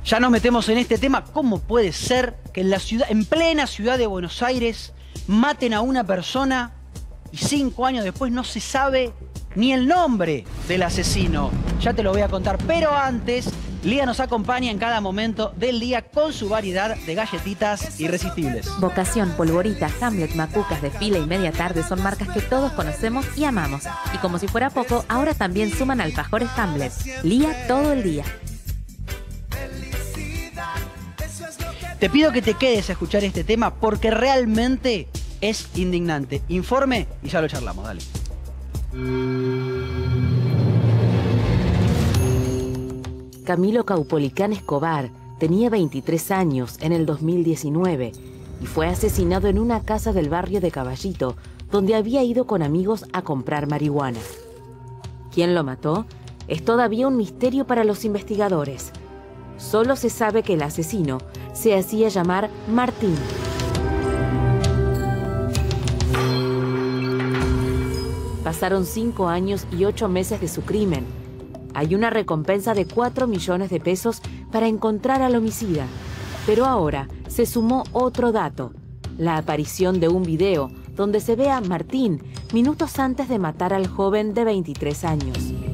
Ya nos metemos en este tema. ¿Cómo puede ser que en la ciudad, en plena ciudad de Buenos Aires, maten a una persona y 5 años después no se sabe ni el nombre del asesino? Ya te lo voy a contar, pero antes, Lía nos acompaña en cada momento del día con su variedad de galletitas irresistibles. Vocación, Polvorita, Hamlet, Macucas, de Fila y Media Tarde son marcas que todos conocemos y amamos. Y como si fuera poco, ahora también suman alfajores Hamlet. Lía todo el día. Te pido que te quedes a escuchar este tema porque realmente es indignante. Informe y ya lo charlamos, dale. Camilo Caupolicán Escobar tenía 23 años en el 2019 y fue asesinado en una casa del barrio de Caballito, donde había ido con amigos a comprar marihuana. ¿Quién lo mató? Es todavía un misterio para los investigadores. Solo se sabe que el asesino se hacía llamar Martín. Pasaron 5 años y 8 meses de su crimen. Hay una recompensa de 4 millones de pesos para encontrar al homicida. Pero ahora se sumó otro dato: la aparición de un video donde se ve a Martín minutos antes de matar al joven de 23 años.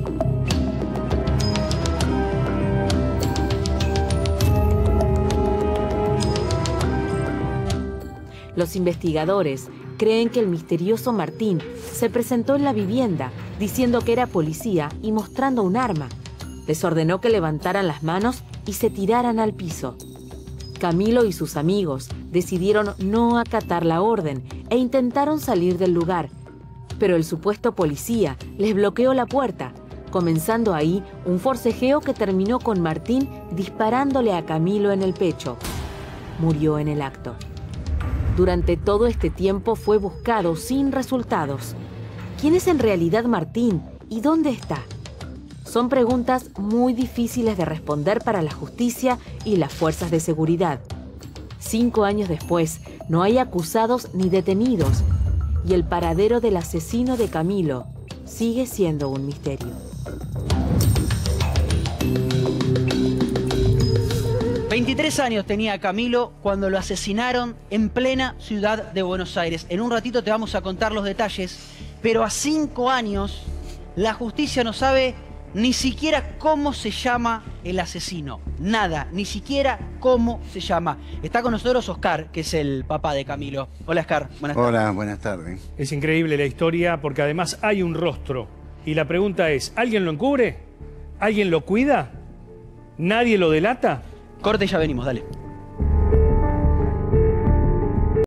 Los investigadores creen que el misterioso Martín se presentó en la vivienda diciendo que era policía y mostrando un arma. Les ordenó que levantaran las manos y se tiraran al piso. Camilo y sus amigos decidieron no acatar la orden e intentaron salir del lugar. Pero el supuesto policía les bloqueó la puerta, comenzando ahí un forcejeo que terminó con Martín disparándole a Camilo en el pecho. Murió en el acto. Durante todo este tiempo fue buscado sin resultados. ¿Quién es en realidad Martín y dónde está? Son preguntas muy difíciles de responder para la justicia y las fuerzas de seguridad. 5 años después, no hay acusados ni detenidos, y el paradero del asesino de Camilo sigue siendo un misterio. 23 años tenía Camilo cuando lo asesinaron en plena ciudad de Buenos Aires. En un ratito te vamos a contar los detalles, pero a 5 años la justicia no sabe ni siquiera cómo se llama el asesino. Nada, ni siquiera cómo se llama. Está con nosotros Oscar, que es el papá de Camilo. Hola, Oscar, buenas tardes. Hola, buenas tardes. Es increíble la historia porque además hay un rostro. Y la pregunta es, ¿alguien lo encubre? ¿Alguien lo cuida? ¿Nadie lo delata? Corte y ya venimos, dale.